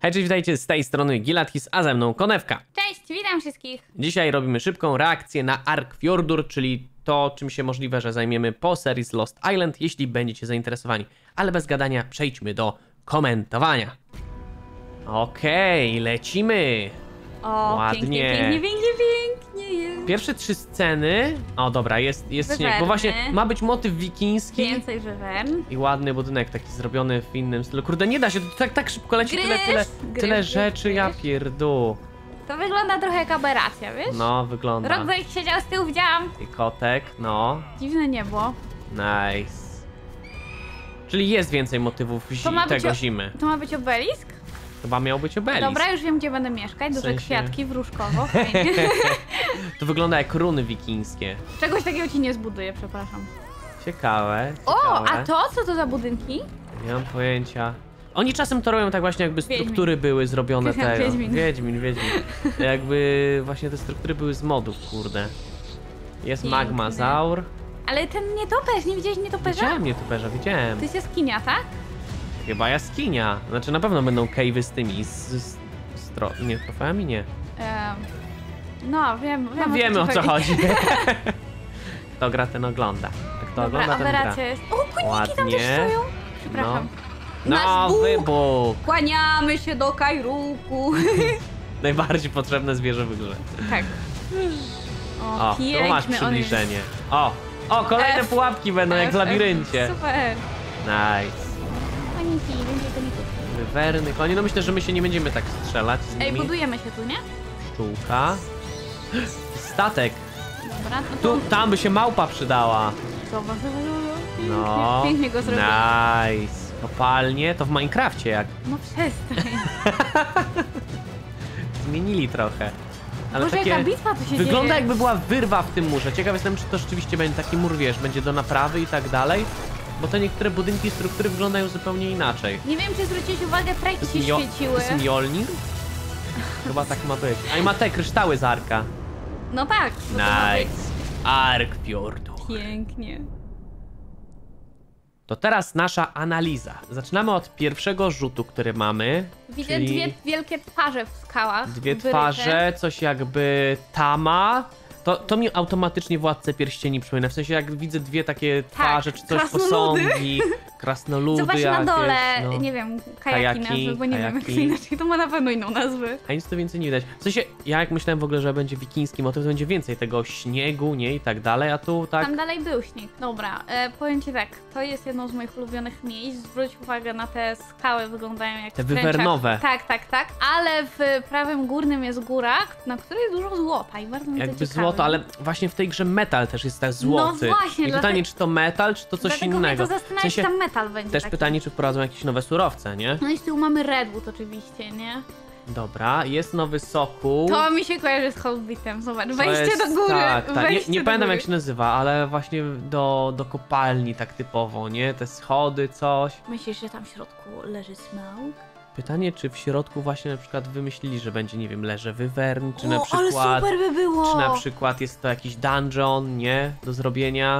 Hej, cześć, witajcie z tej strony Gilathis, a ze mną Konewka. Cześć, witam wszystkich. Dzisiaj robimy szybką reakcję na Arkfjordur, czyli to, czym się możliwe, że zajmiemy po serii z Lost Island, jeśli będziecie zainteresowani. Ale bez gadania przejdźmy do komentowania. Okej, lecimy. O, Ładnie. pięknie jest. Pierwsze 3 sceny. O, dobra, jest śnieg, bo Wyverny. właśnie ma być motyw wikiński. Więcej wywern. I ładny budynek taki zrobiony w innym stylu. Kurde, nie da się, to tak szybko leci, tyle rzeczy, ja pierdół. To wygląda trochę jak aberracja, wiesz? No, wygląda. Rodzaj siedział z tyłu, widziałam. I kotek, no. Dziwne niebo. Nice. Czyli jest więcej motywów To ma być tego zimy. To ma być obelisk? Chyba miał być obelisk. Dobra, już wiem, gdzie będę mieszkać. Duże sensie- kwiatki, wróżkowo, fajnie. To wygląda jak runy wikińskie. Czegoś takiego ci nie zbuduję, przepraszam. Ciekawe. O, a to? Co to za budynki? Nie mam pojęcia. Oni czasem to robią tak właśnie, jakby struktury były zrobione tego. Wiedźmin. Wiedźmin. Jakby właśnie te struktury były z modów, kurde. Jest Piękne. magmazaur. Ale ten nietoperz, nie widziałeś nietoperza? Widziałem nietoperza, widziałem. To jest jaskinia, tak? Chyba jaskinia. Znaczy na pewno będą cave'y z tymi, nie, trofeami nie. No, wiem. No wiemy o co chodzi. Kto gra, ten ogląda. A kto Dobra, ogląda, ten gra. aberracja jest. O, koniki tam też Ładnie. stoją. Przepraszam. No, Nasz Bóg! wybuch! Kłaniamy się do Kajruku. Najbardziej potrzebne zwierzę w grze. Tak. O, tu piękny masz on jest. przybliżenie. O, kolejne F. pułapki będą jak w labiryncie. Super. Nice. Koniki, będzie koników. Wywerny konie. No myślę, że my się nie będziemy tak strzelać z Ej, nimi. budujemy się tu, nie? Pszczółka. Statek. Dobra, no to... Tam by się małpa przydała. Zobacz, No. Pięknie go zrobił. Nice. Kopalnie to w Minecrafcie jak. No przestań. Zmienili trochę. Ale Boże, takie... jaka bitwa tu się Wygląda dzieje. jakby była wyrwa w tym murze. Ciekaw jestem, czy to rzeczywiście będzie taki mur, wiesz, będzie do naprawy i tak dalej. Bo te niektóre budynki, struktury wyglądają zupełnie inaczej. Nie wiem, czy zwróciłeś uwagę, trajki się To świeciły. jest Mjolnir? Chyba tak ma być. A i ma te kryształy z Arka. No tak. bo to ma być Nice. Arkfjordur. Pięknie. To teraz nasza analiza. Zaczynamy od pierwszego rzutu, który mamy. Widzę czyli dwie wielkie twarze w skałach. dwie wyryte. twarze, coś jakby Tama. To mi automatycznie Władcę Pierścieni przypomina. W sensie jak widzę dwie takie twarze, czy coś, krasnoludy. posągi, krasnoludy Zobacz jakieś. na dole, no. nie wiem, kajaki nazwy, bo nie wiem jak to inaczej, to ma na pewno inną nazwę. A nic to więcej nie widać. W sensie, ja jak myślałem w ogóle, że będzie wikiński motyw, to będzie więcej tego śniegu, nie? I tak dalej, a tu tak... Tam dalej był śnieg. Dobra, powiem ci tak, to jest jedno z moich ulubionych miejsc. Zwróć uwagę na te skały, wyglądają jak Te w Frenchach. wywernowe. Tak, ale w prawym górnym jest góra, na której jest dużo złota i bardzo mi to Jakby ciekawe. złoto, ale właśnie w tej grze metal też jest tak złoty. No właśnie, I pytanie, czy to metal, czy to coś Dlatego innego. mnie to zastanawia, czy tam metal będzie też taki. pytanie, czy wprowadzą jakieś nowe surowce, nie? No i z tyłu mamy Redwood oczywiście, nie? Dobra, jest nowy sokół. To mi się kojarzy z Hobbitem, zobacz, To wejście jest- do góry, Tak, tak. wejście Nie do pamiętam góry. jak się nazywa, ale właśnie do kopalni tak typowo, nie? Te schody, coś. Myślisz, że tam w środku leży smoke? Pytanie, czy w środku właśnie na przykład wymyślili, że będzie, nie wiem, leże wyvern, czy na O, przykład... ale super by było! Czy na przykład jest to jakiś dungeon, nie? Do zrobienia.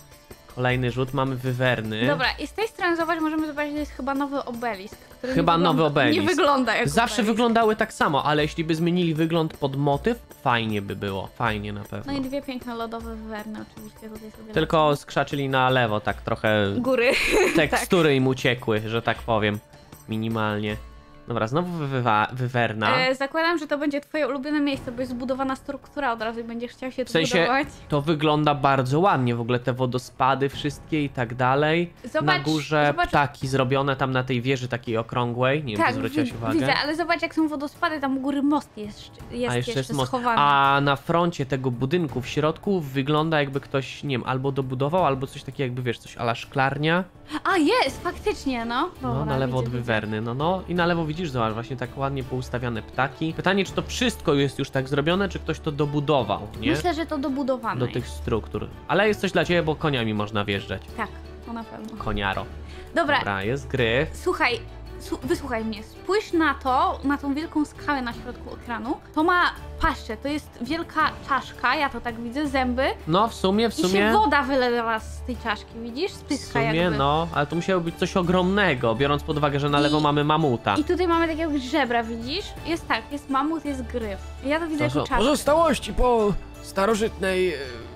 Kolejny rzut, mamy wywerny. Dobra, i z tej strony zobacz, możemy zobaczyć, że jest chyba nowy obelisk. Który Chyba nie nowy wygląda, obelisk. Nie wygląda jak Zawsze obelisk. wyglądały tak samo, ale jeśli by zmienili wygląd pod motyw, fajnie by było. Fajnie na pewno. No i dwie piękne lodowe wywerny oczywiście tutaj sobie Tylko skrzaczyli na lewo, tak trochę lecą. Góry. tekstury im uciekły, że tak powiem. Minimalnie. Dobra, znowu wywerna. Zakładam, że to będzie twoje ulubione miejsce, bo jest zbudowana struktura od razu i będziesz chciał się W tu sensie budować. to wygląda bardzo ładnie, w ogóle te wodospady wszystkie i tak dalej. Na Zobacz, górze ptaki zrobione tam na tej wieży takiej okrągłej, nie wiem, czy zwróciłaś uwagę. widzę, ale zobacz jak są wodospady, tam u góry most jest A jeszcze jest most. schowany. A na froncie tego budynku w środku wygląda jakby ktoś, nie wiem, albo dobudował, albo coś takiego jakby, wiesz, coś a la szklarnia. A jest, faktycznie, no. No, Dobra, na lewo od widzę. wywerny, no. I na lewo widzisz, zobacz, właśnie tak ładnie poustawiane ptaki. Pytanie, czy to wszystko jest już tak zrobione, czy ktoś to dobudował, nie? Myślę, że to dobudowane Do jest. tych struktur. Ale jest coś dla ciebie, bo koniami można wjeżdżać. Tak, to na pewno. Koniaro. Dobra, Dobra, jest gry. słuchaj, wysłuchaj mnie, spójrz na to, na tą wielką skałę na środku ekranu. To ma paszczę, to jest wielka czaszka, ja to tak widzę, zęby. No, w sumie. I się woda wylewa z tej czaszki, widzisz? W Spyska sumie, jakby. no, ale to musiało być coś ogromnego, biorąc pod uwagę, że na lewo mamy mamuta. I tutaj mamy takiego żebra, widzisz? Jest tak, jest mamut, jest gryf. Ja to widzę To jako są czaszkę. Pozostałości po starożytnej...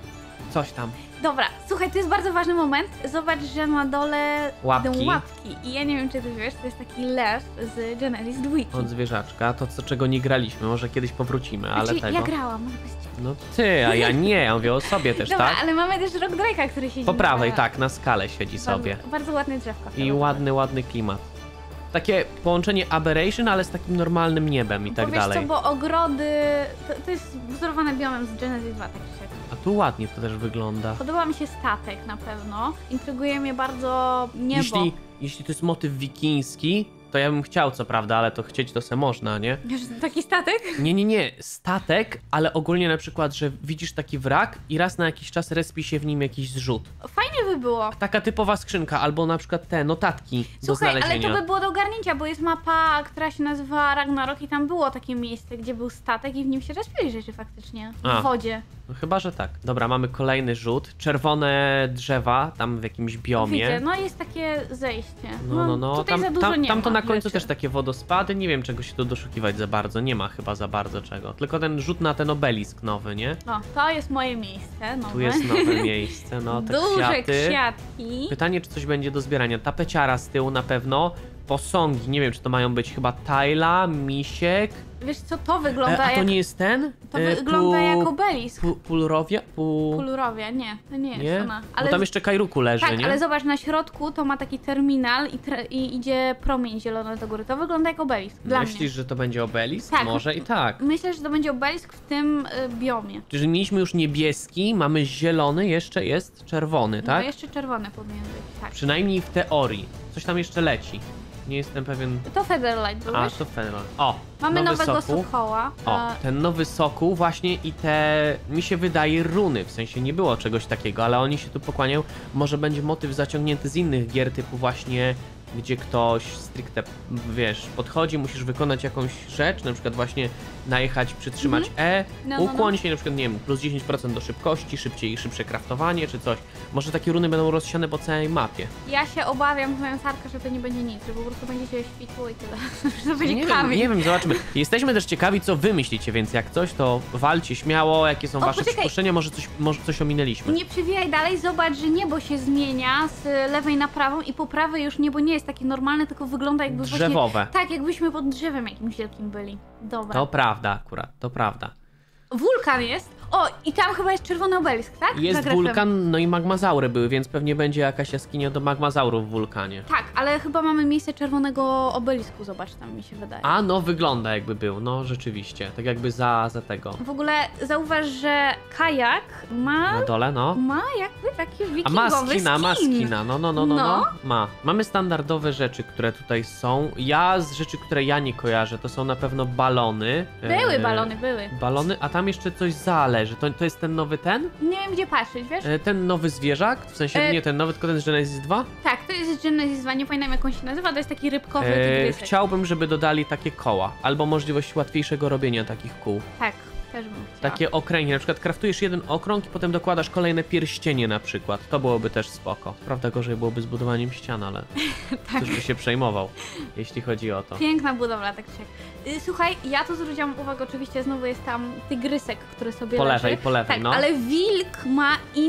Coś tam. Dobra, słuchaj, to jest bardzo ważny moment. Zobacz, że na dole Łapki. idą łapki. I ja nie wiem, czy ty wiesz, to jest taki lew z Genesis 2. Od zwierzaczka, to czego nie graliśmy, może kiedyś powrócimy, ale Znaczy, tego... ja grałam, może byś... No ty, a ja nie, ja mówię o sobie też, Dobra, tak? ale mamy też Rock Drake'a, który siedzi Po prawej, na... tak, na skale siedzi sobie. Bardzo ładne drzewko. I ładny klimat. Takie połączenie Aberration, ale z takim normalnym niebem i tak Wiesz dalej. co, bo ogrody... To jest wzorowane biomem z Genesis 2, tak czy siak. A tu ładnie to też wygląda. Podoba mi się statek na pewno. Intryguje mnie bardzo niebo. Jeśli to jest motyw wikiński, to ja bym chciał, co prawda, ale to chcieć to se można, nie? Wiesz, taki statek? Nie, statek, ale ogólnie na przykład, że widzisz taki wrak i raz na jakiś czas respi się w nim jakiś zrzut. Fajnie by było. Taka typowa skrzynka, albo na przykład te notatki do Słuchaj, ale znalezienia. to by było do ogarnięcia, bo jest mapa, która się nazywa Ragnarok i tam było takie miejsce, gdzie był statek i w nim się respili rzeczy faktycznie. A. W wodzie. No chyba, że tak. Dobra, mamy kolejny rzut. Czerwone drzewa, tam w jakimś biomie. Widzę, no jest takie zejście. No. Tutaj za dużo nie tam to ma na końcu rzeczy. też takie wodospady. Nie wiem, czego się tu doszukiwać za bardzo. Nie ma chyba za bardzo czego. Tylko ten rzut na ten obelisk nowy, nie? No, to jest moje miejsce. Nowe. Tu jest nowe miejsce, no te Duże kwiaty. kwiatki. Pytanie, czy coś będzie do zbierania. Tapeciara z tyłu na pewno. Posągi, nie wiem, czy to mają być chyba Tajla, Misiek. Wiesz co, to wygląda A to jak... nie jest ten? To wygląda jak obelisk. Pulrowia? Pulurowia, nie, to nie jest Nie? ona. Bo tam jeszcze Kajruku leży, tak, nie? ale zobacz, na środku to ma taki terminal i idzie promień zielony do góry. To wygląda jak obelisk, dla mnie. Myślisz, że to będzie obelisk? Tak. Może i tak. Myślę, że to będzie obelisk w tym biomie. Czyli mieliśmy już niebieski, mamy zielony, jeszcze jest czerwony, No tak? jeszcze czerwony powinien być, tak. Przynajmniej w teorii. Coś tam jeszcze leci. Nie jestem pewien. To Featherlight był, A, wiesz? to fenomen. O! Mamy nowy nowego sokół. sokoła. O, ten nowy sokół właśnie i te, mi się wydaje, runy, w sensie nie było czegoś takiego, ale oni się tu pokłaniają. Może będzie motyw zaciągnięty z innych gier, typu właśnie, gdzie ktoś stricte, wiesz, podchodzi, musisz wykonać jakąś rzecz, na przykład właśnie najechać, przytrzymać E, No, no, ukłoń się, na przykład, nie wiem, plus 10% do szybkości, szybsze craftowanie, czy coś. Może takie runy będą rozsiane po całej mapie. Ja się obawiam, powiem Sarka, że to nie będzie nic, że po prostu będzie się świtło i tyle. Że to będzie Nie kamień. wiem, zobaczymy. Jesteśmy też ciekawi, co wy myślicie, więc jak coś, to walcie śmiało, jakie są O, wasze poczekaj. przypuszczenia, może coś ominęliśmy. Nie przewijaj dalej, zobacz, że niebo się zmienia z lewej na prawą i po prawej już niebo nie jest takie normalne, tylko wygląda jakby Drzewowe. właśnie... Tak, jakbyśmy pod drzewem jakimś wielkim byli. Dobra. To prawda akurat, to prawda. Wulkan jest. O, i tam chyba jest czerwony obelisk, tak? Za Jest grefem. wulkan, no i magmazaury były, więc pewnie będzie jakaś jaskinia do magmazaurów w wulkanie. Tak, ale chyba mamy miejsce czerwonego obelisku, zobacz, tam mi się wydaje. A no, wygląda jakby był, no rzeczywiście, tak jakby za tego. W ogóle zauważ, że kajak ma Na dole, no. jakby taki A wikingowy ma skin. skina, no. Ma. Mamy standardowe rzeczy, które tutaj są. Z rzeczy, które ja nie kojarzę, to są na pewno balony. Były balony, były. Balony, a tam jeszcze coś zależy. To jest ten nowy ten? Nie wiem, gdzie patrzeć, wiesz? Ten nowy zwierzak? W sensie nie ten nowy, tylko ten z Genesis 2? Tak, to jest Genesis 2, nie pamiętam jak on się nazywa, to jest taki rybkowy tygrysek. Chciałbym, żeby dodali takie koła, albo możliwość łatwiejszego robienia takich kół. Tak, też bym chciała. Takie okręgi, na przykład kraftujesz jeden okrąg i potem dokładasz kolejne pierścienie na przykład. To byłoby też spoko. Prawda, gorzej byłoby z budowaniem ścian, ale Tak. ktoś by się przejmował, jeśli chodzi o to. Piękna budowla, tak czy siak. Słuchaj, ja tu zwróciłam uwagę, oczywiście znowu jest tam tygrysek, który sobie Po leży. lewej, tak, no. ale wilk ma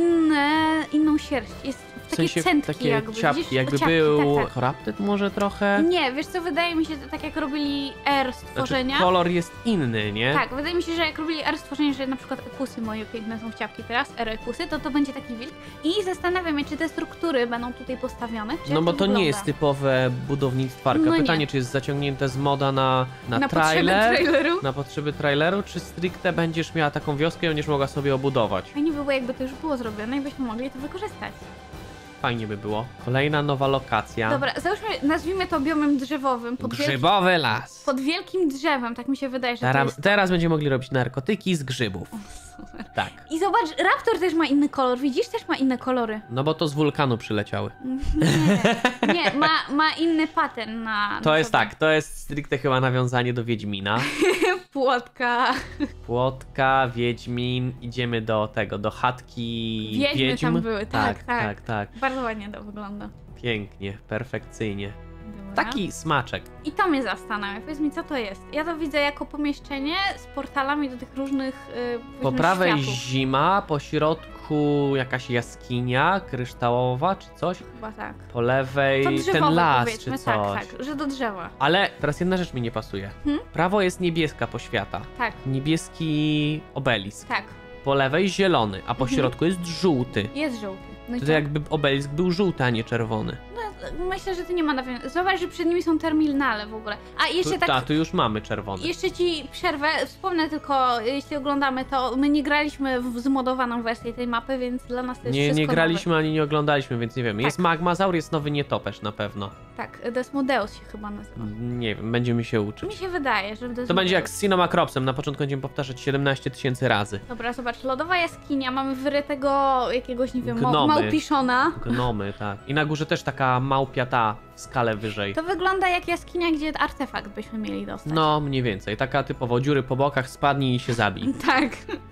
inną sierść, jest W takie sensie centki takie jakby, ciapki, widzisz? jakby Ciapki, był tak, tak. corrupted może trochę? Nie, wiesz co, wydaje mi się, że tak jak robili R stworzenia. Znaczy, kolor jest inny, nie? Tak, wydaje mi się, że jak robili R stworzenie, że na przykład ekusy moje piękne są w ciapki teraz, R ekusy, to będzie taki wilk. I zastanawiam się, czy te struktury będą tutaj postawione, czy No jak bo to to nie wygląda. jest typowe budownictwarka. No nie. Pytanie, czy jest zaciągnięte z moda na Na trailer, potrzeby traileru. na potrzeby traileru, czy stricte będziesz miała taką wioskę i będziesz mogła sobie obudować? Fajnie by było, jakby to już było zrobione i byśmy mogli to wykorzystać. fajnie by było. Kolejna nowa lokacja. Dobra, załóżmy, nazwijmy to biomem drzewowym. Grzybowy las. Pod wielkim drzewem, tak mi się wydaje, że to Teraz, jest... teraz będziemy mogli robić narkotyki z grzybów. Super. Tak. I zobacz, raptor też ma inny kolor, widzisz? Też ma inne kolory. No bo to z wulkanu przyleciały. Nie, ma inny pattern na To jest sobie. tak, to jest stricte chyba nawiązanie do Wiedźmina. Płotka. Płotka, Wiedźmin, idziemy do tego, do chatki Wiedźmy wiedźm. tam były, tak. tak. Bardzo ładnie to wygląda. Pięknie, perfekcyjnie. Dobra. Taki smaczek. I to mnie zastanawia. Powiedz mi, co to jest? Ja to widzę jako pomieszczenie z portalami do tych różnych Po powiedzmy, prawej światów. zima, po środku jakaś jaskinia kryształowa czy coś. Chyba tak. Po lewej To drzewowe, ten las czy powiedzmy, coś. tak, że do drzewa. Ale teraz jedna rzecz mi nie pasuje. Prawo jest niebieska poświata. Tak, Niebieski obelisk. tak. Po lewej zielony, a po środku jest żółty. Jest żółty. No i To co? jakby obelisk był żółty, a nie czerwony. No, myślę, że to nie ma nawiązania. Zobacz, że przed nimi są terminale w ogóle. A jeszcze tak... Tu już mamy czerwony. Jeszcze ci przerwę, wspomnę tylko, jeśli oglądamy to, my nie graliśmy w zmodowaną wersję tej mapy, więc dla nas to jest Nie wszystko graliśmy ani nie oglądaliśmy, więc nie wiemy. Tak. Jest Magmazaur, jest nowy nietoperz na pewno. nowe. Tak, Desmodeus się chyba nazywa. Nie wiem, będziemy się uczyć. Mi się wydaje, że Desmodeus. To będzie jak z Cinemacropsem, na początku będziemy powtarzać 17 000 razy. Dobra, zobacz, lodowa jaskinia, mamy wyrytego jakiegoś, nie wiem, Gnomy. małpiszona. Gnomy, tak. I na górze też taka małpiata w skalę wyżej. To wygląda jak jaskinia, gdzie artefakt byśmy mieli dostać. No, mniej więcej. Taka typowo dziury po bokach, spadnij i się zabij. Tak.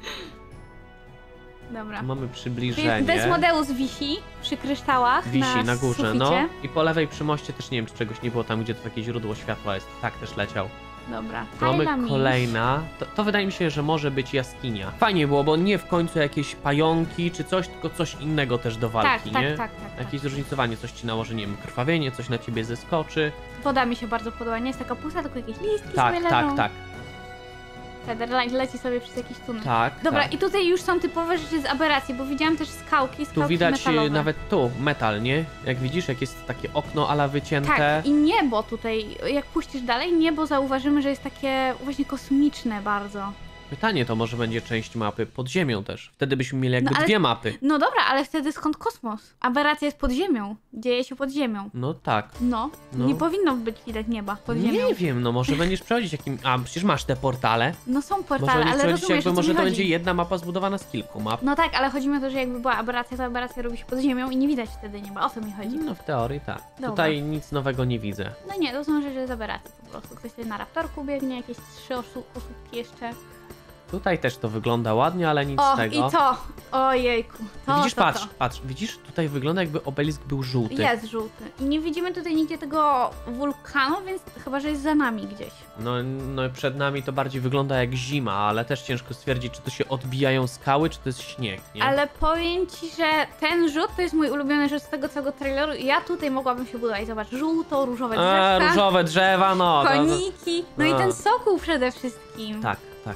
Dobra. Tu mamy Więc przybliżenie. Desmodeus wisi przy kryształach Wisi na górze, suficie. no. I po lewej przy moście też nie wiem, czy czegoś nie było tam, gdzie to takie źródło światła jest. Tak też leciał. Dobra. Tu mamy Hyla Mish. kolejna. To wydaje mi się, że może być jaskinia. Fajnie było, bo nie w końcu jakieś pająki czy coś, tylko coś innego też do walki, Tak, nie? tak. Jakieś zróżnicowanie, coś ci nałoży, nie wiem, krwawienie, coś na ciebie zeskoczy. Woda mi się bardzo podoba, nie jest taka pusta, tylko jakieś listki Tak, sobie tak, leżą. tak. Featherlight leci sobie przez jakiś tunel. Tak, Dobra, tak. i tutaj już są typowe rzeczy z aberracji, bo widziałam też skałki Tu widać metalowe. nawet tu metal, nie? Jak widzisz, jak jest takie okno ala wycięte. Tak, i niebo tutaj, jak puścisz dalej, niebo zauważymy, że jest takie właśnie kosmiczne bardzo. Pytanie to może będzie część mapy pod ziemią też. Wtedy byśmy mieli jakby No, ale- dwie mapy. No dobra, ale wtedy skąd kosmos? Aberracja jest pod ziemią, dzieje się pod ziemią. No tak. No, No. nie powinno być widać nieba pod ziemią. Nie wiem, no może będziesz przechodzić jakim... A, przecież masz te portale. No są Może portale, będziesz ale przechodzić rozumiesz, jakby, o co może mi to chodzi. będzie jedna mapa zbudowana z kilku map. No tak, ale chodzi mi o to, że jakby była aberracja, to aberracja robi się pod ziemią i nie widać wtedy nieba. O co mi chodzi? No w teorii tak. Dobra. Tutaj nic nowego nie widzę. No nie, to są rzeczy z aberracji po prostu. Ktoś tutaj na raptorku biegnie, jakieś 3 osóbki jeszcze. Tutaj też to wygląda ładnie, ale nic O, z tego. i to! Ojejku. To, Widzisz, to, patrz, to. patrz, widzisz? Tutaj wygląda jakby obelisk był żółty. Jest żółty. I nie widzimy tutaj nigdzie tego wulkanu, więc chyba, że jest za nami gdzieś. No przed nami to bardziej wygląda jak zima, ale też ciężko stwierdzić, czy to się odbijają skały, czy to jest śnieg, nie? Ale powiem ci, że ten rzut to jest mój ulubiony rzut z tego całego traileru i ja tutaj mogłabym się budować. Zobacz, żółto-różowe drzewka, różowe drzewa, no. koniki, no i No. ten sokół przede wszystkim. Tak, tak.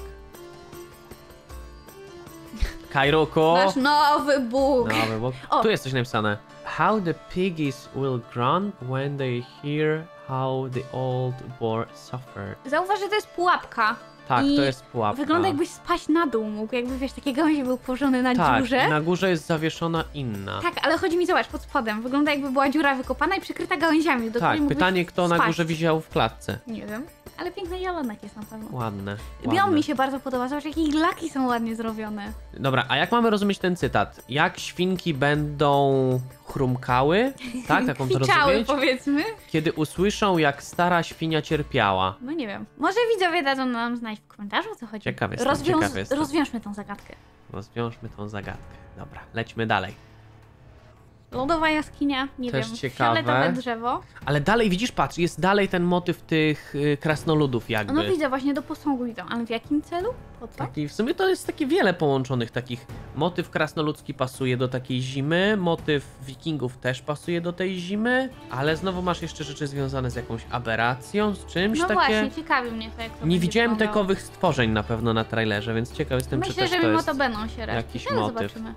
Kairuku. Nasz nowy Bóg. Nowy bóg. O. Tu jest coś napisane. How the piggies will grunt when they hear how the old boar suffered. Zauważ, że to jest pułapka. Tak, I to jest pułapka. Wygląda jakbyś spaść na dół mógł, jakby wiesz, takie gałęzie był położony na tak, dziurze. na górze jest zawieszona inna. Tak, ale chodzi mi, zobacz, pod spodem. Wygląda jakby była dziura wykopana i przykryta gałęziami, do Tak, której mógłbyś pytanie kto na spaść. górze widział w klatce. Nie wiem, ale piękny jalonek jest na pewno. Ładne. Biom ładne. mi się bardzo podoba, zobacz, jakie laki są ładnie zrobione. Dobra, a jak mamy rozumieć ten cytat? Jak świnki będą chrumkały? Tak, tak mam to Kwiczały, rozumieć? powiedzmy. Kiedy usłyszą, jak stara świnia cierpiała. No nie wiem. Może widzowie dadzą nam znać w komentarzu, o co chodzi. Ciekaw jestem, ciekaw jestem. Rozwiążmy tą zagadkę. Rozwiążmy tą zagadkę. Dobra, lećmy dalej. Lodowa jaskinia, nie Też wiem, ciekawe. fioletowe drzewo. Ale dalej, widzisz, patrz, jest dalej ten motyw tych krasnoludów jakby. No widzę, właśnie do posągu idą, ale w jakim celu? Po co? Taki, w sumie to jest takie wiele połączonych takich. Motyw krasnoludzki pasuje do takiej zimy, motyw wikingów też pasuje do tej zimy, ale znowu masz jeszcze rzeczy związane z jakąś aberracją, z czymś No takie. właśnie, ciekawi mnie to, jak to Nie będzie widziałem wyglądało. tekowych stworzeń na pewno na trailerze, więc ciekaw jestem, czy Myślę, też że to mimo jest... to będą się raczej. jakiś Ale motyw. zobaczymy.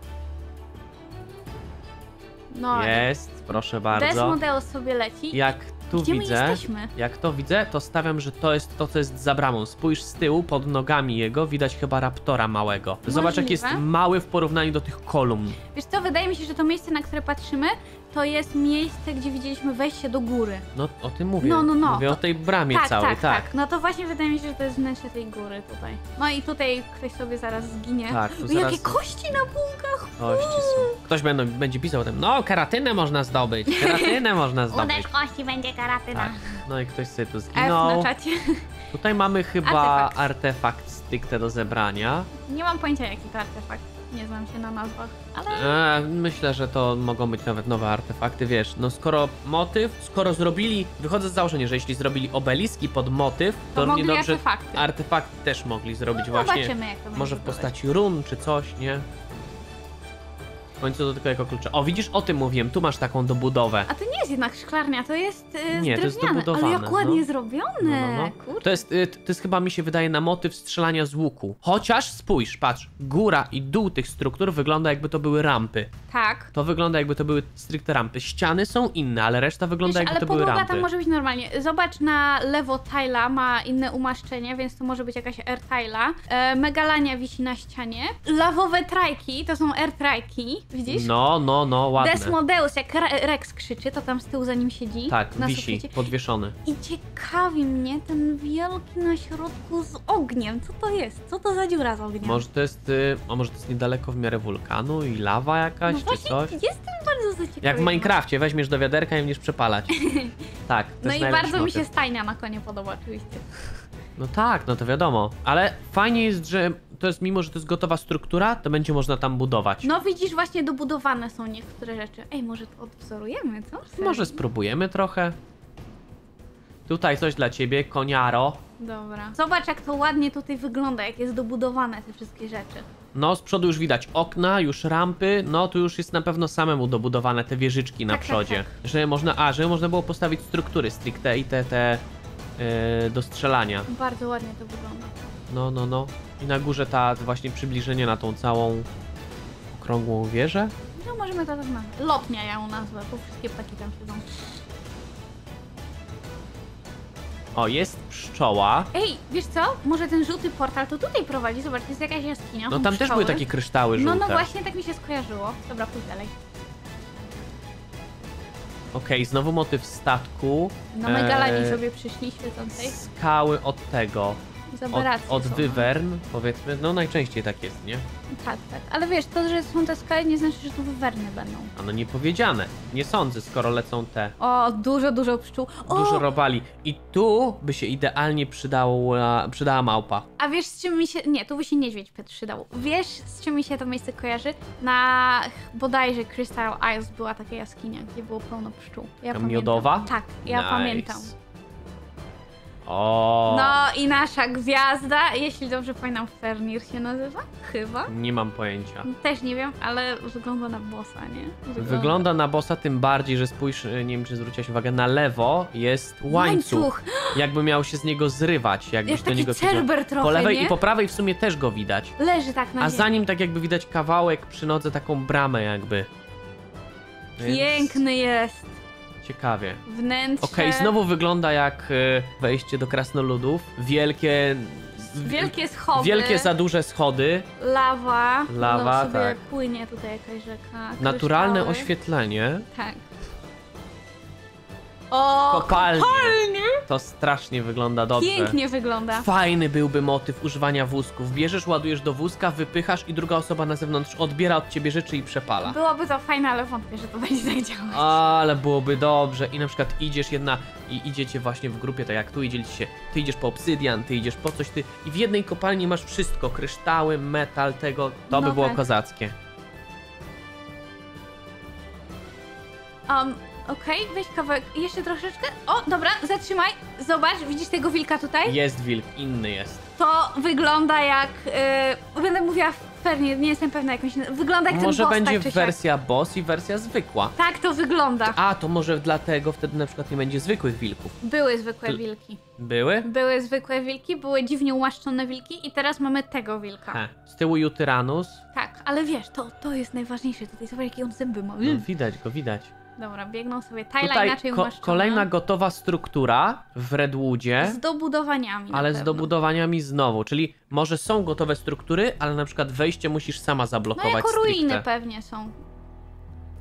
No, Jest, proszę bardzo. Desmodeus sobie leci. Jak tu Gdzie my widzę, jesteśmy? jak to widzę, to stawiam, że to jest to, co jest za bramą. Spójrz z tyłu, pod nogami jego widać chyba raptora małego. Zobacz, jak jest Możliwe. mały w porównaniu do tych kolumn. Wiesz co, wydaje mi się, że to miejsce, na które patrzymy, to jest miejsce, gdzie widzieliśmy wejście do góry. No, o tym mówię. No. Mówię To- o tej bramie całej, tak. No to właśnie wydaje mi się, że to jest wnętrze tej góry tutaj. No i tutaj ktoś sobie zaraz zginie. Tak, tu O, zaraz- jakie kości na półkach! Kości są. Ktoś będzie pisał o tym, no karatynę można zdobyć, karatynę można zdobyć. Uderz kości, będzie karatyna. Tak. No i ktoś sobie tu F na zginął. czacie. Tutaj mamy chyba Artefakt. artefakt stricte do zebrania. Nie mam pojęcia, jaki to artefakt. Nie znam się na nazwach, ale... Myślę, że to mogą być nawet nowe artefakty, wiesz, no skoro zrobili, wychodzę z założenia, że jeśli zrobili obeliski pod motyw, To równie mogli dobrze artefakty. artefakty też mogli zrobić właśnie, Zobaczymy, jak to będzie może w wyglądać. postaci run czy coś, nie? W końcu to tylko jako klucze. O, widzisz, o tym mówiłem, tu masz taką dobudowę. A to nie jest jednak szklarnia, to jest Nie, to jest drewniane. dobudowane, Ale jak ładnie no. zrobione. Kurczę. To jest chyba, mi się wydaje, na motyw strzelania z łuku. Chociaż spójrz, patrz, góra i dół tych struktur wygląda jakby to były rampy. Tak. To wygląda jakby to były stricte rampy. Ściany są inne, ale reszta wygląda Wiesz, jakby ale to były podłoga rampy. tam może być normalnie. Zobacz, na lewo Tyla ma inne umaszczenie, więc to może być jakaś air Tyla. Megalania wisi na ścianie. Lawowe trajki, to są air trajki, widzisz? No, ładne. Desmodeus, jak Rex krzyczy, to tam z tyłu za nim siedzi. Tak, na wisi, suficie. podwieszony. I ciekawi mnie ten wielki na środku z ogniem. Co to jest? Co to za dziura z ogniem? Może to jest, może to jest niedaleko w miarę wulkanu i lawa jakaś, no czy właśnie, coś? jestem bardzo zaciekawiona. Jak w Minecrafcie, weźmiesz do wiaderka i będziesz przepalać. Tak, to No jest i najlepszy bardzo mi motyw. się stajnia na konie podoba oczywiście. No tak, no to wiadomo. Ale fajnie jest, że to jest, mimo że to jest gotowa struktura, to będzie można tam budować. No widzisz, właśnie dobudowane są niektóre rzeczy. Ej, może to odwzorujemy, co? Serio? Może spróbujemy trochę. Tutaj coś dla ciebie, koniaro. Dobra. Zobacz, jak to ładnie tutaj wygląda, jak jest dobudowane te wszystkie rzeczy. No, z przodu już widać okna, już rampy, no tu już jest na pewno samemu dobudowane te wieżyczki na Tak, tak, przodzie. Żeby można było postawić struktury stricte i te do strzelania. Bardzo ładnie to wygląda. No. I na górze ta właśnie przybliżenie na tą całą okrągłą wieżę. No możemy to tak nazwać. Lotnia ja ją nazwę, bo wszystkie ptaki tam siedzą. O, jest pszczoła. Ej, wiesz co? Może ten żółty portal to tutaj prowadzi. Zobacz, to jest jakaś jaskinia. No są tam też pszczoły. były takie kryształy żółte. No właśnie, tak mi się skojarzyło. Dobra, pójdź dalej. Okej, znowu motyw statku. Na Megalanii sobie przyszli świecącej. Skały od tego. Zaberacje Od są. wywern, powiedzmy. No najczęściej tak jest, nie? Tak. Ale wiesz, to, że są te skały, nie znaczy, że tu wywerny będą. A no nie powiedziane. Nie sądzę, skoro lecą te. O, dużo pszczół. O, Dużo robali. I tu by się idealnie przydała małpa. a wiesz, z czym mi się... Nie, tu by się niedźwiedź przydał. Wiesz, z czym mi się to miejsce kojarzy? Na bodajże Crystal Isles była taka jaskinia, gdzie było pełno pszczół. Ja pamiętam. Miodowa? Tak, ja Nice. pamiętam. O, No i nasza gwiazda, jeśli dobrze pamiętam, Fenrir się nazywa? Chyba? nie mam pojęcia. Też nie wiem, ale wygląda na bossa, nie? Wygląda na bossa, tym bardziej, że spójrz, nie wiem czy zwróciłaś uwagę, na lewo jest łańcuch. Jakby miał się z niego zrywać, jakbyś Jak do taki niego Cerber trochę, po lewej nie? i po prawej w sumie też go widać. Leży tak na A ziemi. za nim tak jakby widać kawałek przy nodze, taką bramę jakby. Więc Piękny jest. Ciekawie. Wnętrze. Okej, znowu wygląda jak wejście do krasnoludów. Wielkie schody. Wielkie za duże schody. Lawa. Lawa, sobie tak. płynie tutaj jakaś rzeka. Naturalne kryształy. oświetlenie. Tak. O, Kopalnie. kopalnie. To strasznie wygląda dobrze. Pięknie wygląda. Fajny byłby motyw używania wózków. Bierzesz, ładujesz do wózka, wypychasz i druga osoba na zewnątrz odbiera od ciebie rzeczy i przepala. Byłoby to fajne, ale wątpię, że to będzie tak działać. Ale byłoby dobrze. I na przykład idziesz i idziecie właśnie w grupie, tak jak tu idziecie się. Ty idziesz po obsydian, ty idziesz po coś, ty. I w jednej kopalni masz wszystko. Kryształy, metal, tego. To by No było tak. kozackie. Okej, weź kawałek. Jeszcze troszeczkę. O, dobra, zatrzymaj. Zobacz, widzisz tego wilka tutaj? Jest wilk, inny jest. To wygląda jak... będę mówiła pewnie, nie jestem pewna jakąś... Wygląda jak Może ten boss, będzie tak czy siak. wersja boss i wersja zwykła. Tak to wygląda. A, to może dlatego wtedy na przykład nie będzie zwykłych wilków. Były zwykłe Ty- wilki. Były? Były zwykłe wilki, były dziwnie umaszczone wilki i teraz mamy tego wilka. He. Z tyłu Jutyranus. Tak, ale wiesz, to jest najważniejsze tutaj. Zobacz, jakie on zęby ma. No, widać go, widać. Dobra, biegną sobie Tyla Tutaj inaczej umaszczona. kolejna gotowa struktura w Redwoodzie, Z dobudowaniami. ale na z pewno. dobudowaniami znowu. Czyli może są gotowe struktury, ale na przykład wejście musisz sama No zablokować jako ruiny stricte. pewnie są.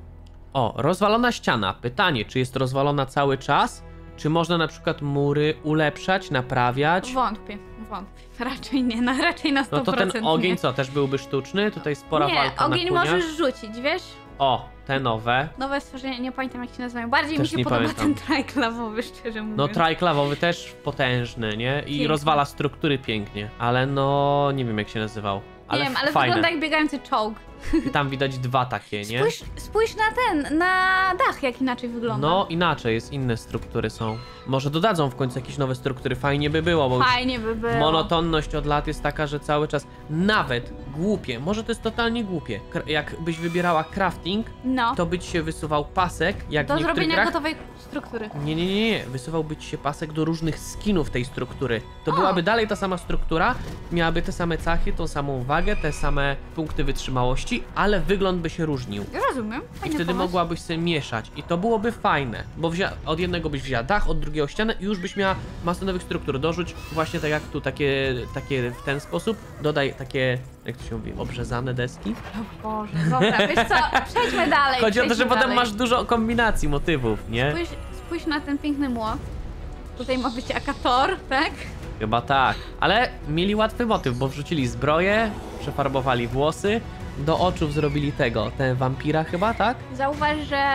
O, rozwalona ściana. Pytanie, czy jest rozwalona cały czas? Czy można na przykład mury ulepszać, naprawiać? Wątpię. Raczej nie, raczej na 100% No to ten ogień nie. co, też byłby sztuczny? Tutaj spora Nie, walka ogień na koniach. możesz rzucić, wiesz? O, te nowe. Nowe stworzenia, nie pamiętam jak się nazywają. Bardziej Też mi się nie podoba pamiętam. ten trajk lawowy, szczerze mówiąc. No trajklawowy też potężny, nie? I Piękny. rozwala struktury pięknie. Ale no, nie wiem jak się nazywał. Ale nie wiem, ale fajne. wygląda jak biegający czołg. I tam widać dwa takie, nie? Spójrz na dach, jak inaczej wygląda. No inaczej, jest inne struktury są. Może dodadzą w końcu jakieś nowe struktury, fajnie by było, bo już Fajnie by było. monotonność od lat jest taka, że cały czas, nawet głupie, może to jest totalnie głupie, jakbyś wybierała crafting, No, to by ci się wysuwał pasek, jak do w niektórych zrobienia grach. gotowej struktury. Nie, wysuwałby ci się pasek do różnych skinów tej struktury. To O. byłaby dalej ta sama struktura, miałaby te same cechy, tą samą wagę, te same punkty wytrzymałości, ale wygląd by się różnił. Rozumiem. I Fajny wtedy pomysł. mogłabyś sobie mieszać i to byłoby fajne, bo od jednego byś wzięła dach, od drugiego ścianę i już byś miała masę nowych struktur. Dorzuć właśnie tak jak tu, takie w ten sposób, dodaj takie, jak to się mówi, obrzezane deski. O Boże, dobra, wiesz co, przejdźmy dalej. Chodzi o to, że przejdźmy potem dalej. masz dużo kombinacji motywów, nie? Spójrz na ten piękny młot. Tutaj ma być akator, tak? Chyba tak, ale mieli łatwy motyw, bo wrzucili zbroję, przefarbowali włosy, do oczów zrobili ten wampira chyba, tak? Zauważ,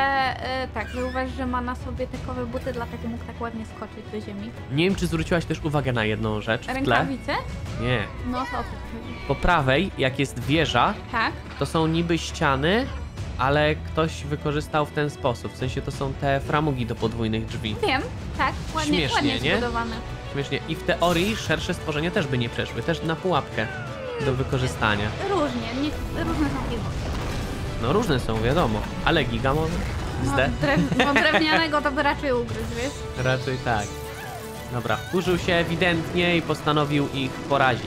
że ma na sobie tekowe buty, dlatego mógł tak ładnie skoczyć do ziemi. Nie wiem, czy zwróciłaś też uwagę na jedną rzecz w tle. Rękawice? Nie. No to o co chodzi? Po prawej, jak jest wieża, Tak? to są niby ściany, ale ktoś wykorzystał w ten sposób. W sensie to są te framugi do podwójnych drzwi. Wiem, tak, ładnie, Śmiesznie, ładnie nie? zbudowane. Śmiesznie. I w teorii szersze stworzenia też by nie przeszły. Też na pułapkę do wykorzystania. Różnie są filmy. No różne są, wiadomo. Ale giga może? Zde? Bo drewnianego to by raczej ugryzł, wiesz? Raczej tak. Dobra, wkurzył się ewidentnie i postanowił ich porazić.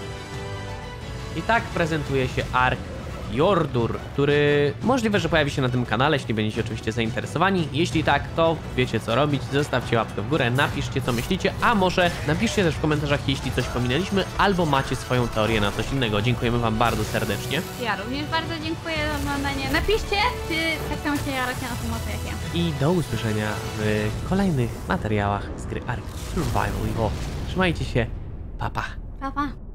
I tak prezentuje się Ark Jordur, który możliwe, że pojawi się na tym kanale, jeśli będziecie oczywiście zainteresowani. Jeśli tak, to wiecie co robić, zostawcie łapkę w górę, napiszcie co myślicie, a może napiszcie też w komentarzach, jeśli coś pominęliśmy, albo macie swoją teorię na coś innego. Dziękujemy wam bardzo serdecznie Ja również bardzo dziękuję za oglądanie. Napiszcie, czy tak samo się jaracie na tym mocy jak ja. i do usłyszenia w kolejnych materiałach z gry Ark Survival Evolved. Trzymajcie się, pa pa! Pa, pa.